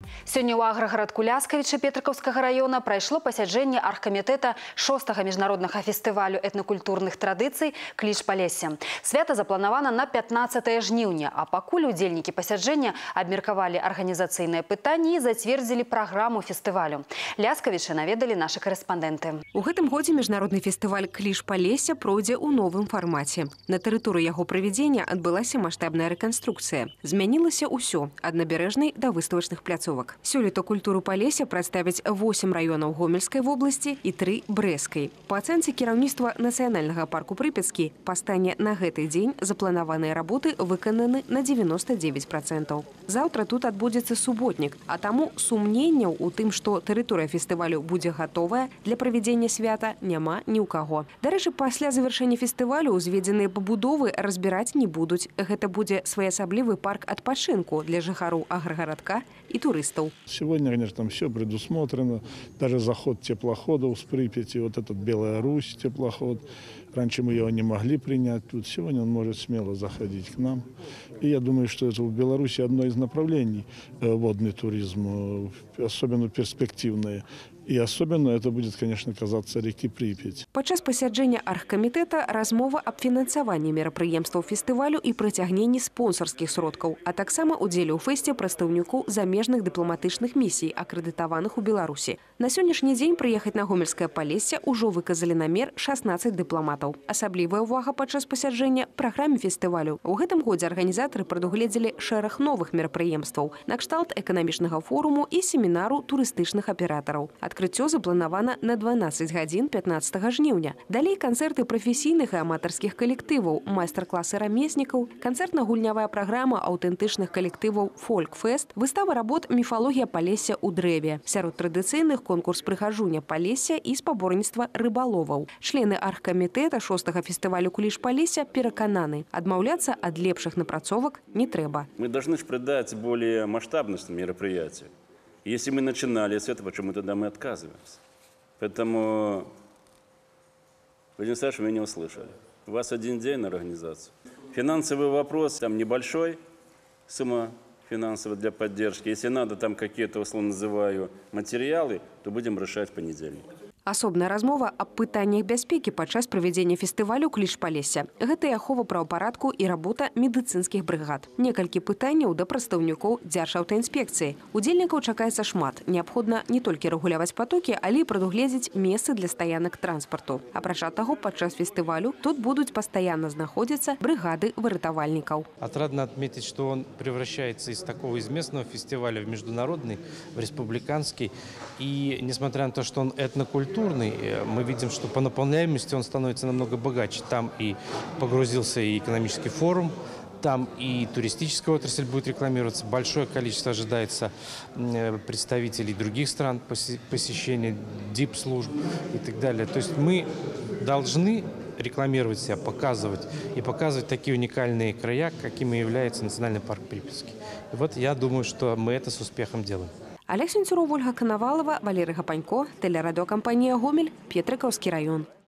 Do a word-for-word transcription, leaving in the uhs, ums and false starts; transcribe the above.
Сегодня у аграгарадку Ляскавіча Петрикаўскага района прошло пасяджэнне аргкамітэта шостага міжнароднага фестывалю этнокультурных традыцый «Кліч Палесся». Свято запланавана на пятнадцатае жніўня, а пакуль удзельнікі пасяджэння абмеркавалі арганізацыйныя пытанні і зацвердзілі праграму фестывалю. Ляскавіча наведалі нашы корэспандэнты. У гэтым годзе міжнародны фестываль «Кліч Палесся» пройдзе ў новым фармаце. На тэрыторыі яго правядзення адбылася маштабная рэканструкцыя. Змянілася ўсё ад набярэжнай да выставачных пляцовак. Сёлета культуру Палесся прадставяць восем раёнаў Гомельскай вобласці і тры Брэскай. Па ацэнцы кіраўніцтва Нацыянальнага парку Прыпяцкі, па стане на гэты дзень запланаваныя работы выкананы на дзевяноста дзевяць працэнтаў. Заўтра тут адбудзецца суботнік, а таму сумненняў у тым, што тэрыторыя фестывалю будзе гатовая для правядзення свята, няма ні ў каго. Дарэчы, пасля завяршэння фестывалю узведзеныя пабудовы разбіраць не будуць. Гэта будзе своеасаблівы парк адпачынку для жыхароў аграгарадка и туристов. Сегодня, конечно, там все предусмотрено. Даже заход теплоходов с Припяти, вот этот «Белая Русь» теплоход. Раньше мы его не могли принять. Тут сегодня он может смело заходить к нам. И я думаю, что это в Беларуси одно из направлений водный туризм, особенно перспективное. И особенно это будет, конечно, казаться реки Припять. Падчас пасяджэння аргкамітэта размова аб фінансаванні мерапрыемстваў фестывалю і прыцягненні спонсарскіх сродкаў, а таксама удзеле ў фэсце прадстаўнікоў замежных дыпламатычных місій, акрэдытаваных у Беларусі. На сённяшні дзень прыехаць на Гомельскае Палесся ўжо выказалі намер шаснаццаць дыпламатаў. Асаблівая ўвага падчас пасяджэння праграме фестывалю. У гэтым годзе арганізатары прадугледзелі шэраг новых мерапрыемстваў, накшталт эканамічнага форуму і семінару турыстычных аператараў. Адкрыццё запланавана на дванаццаць гадзін пятнаццатага жніўня. Далей канцэрты прафесійных і аматарскіх калектываў, майстар-класы рамеснікаў, канцэртна-гульнявая праграма аўтэнтычных калектываў «Фольк-фест», выстава работ «Міфалогія Палесся ў дрэве». Сярод традыцыйных конкурс прыгажуня Палесся і спаборніцтва рыбаловаў. Члены аргкамітэта шостага фестывалю «Кліч Палесся» перакананы, адмаўляцца ад лепшых напрацовак не трэба. Мы должны придать более масштабность мероприятию. Если мы начинали с этого, почему тогда мы отказываемся? Поэтому, Владимир Александрович, вы не услышали. У вас один день на организацию. Финансовый вопрос, там небольшой, сумма финансовая для поддержки. Если надо там какие-то, условно называю, материалы, то будем решать в понедельник. Асобная размова аб пытаннях бяспекі падчас правядзення фестывалю «Кліч Палесся». Гэта і ахова правапарадку і работа медыцынскіх брыгад. Некалькі пытанняў да прадстаўнікоў Дзяржаўтаінспекцыі. Удзельнікаў чакаецца шмат. Неабходна не толькі рэгуляваць патокі, але і прадугледзець месцы для стаянак транспарту. Апрача таго, падчас фестывалю тут будуць пастаянна знаходзіцца брыгады выратавальнікаў. Отрадно отметить, что он превращается из такого из местного фестиваля в международный, в республиканский. И несмотря на то, что он этнокультурный, мы видим, что по наполняемости он становится намного богаче. Там и погрузился и экономический форум, там и туристическая отрасль будет рекламироваться. Большое количество ожидается представителей других стран, посещения дип-служб и так далее. То есть мы должны рекламировать себя, показывать и показывать такие уникальные края, какими является Национальный парк Припятский. И вот я думаю, что мы это с успехом делаем. Олег Сенцюров, Ольга Коновалова, Валерий Гапанько, телерадиокомпания «Гомель», Петрикаўскі район.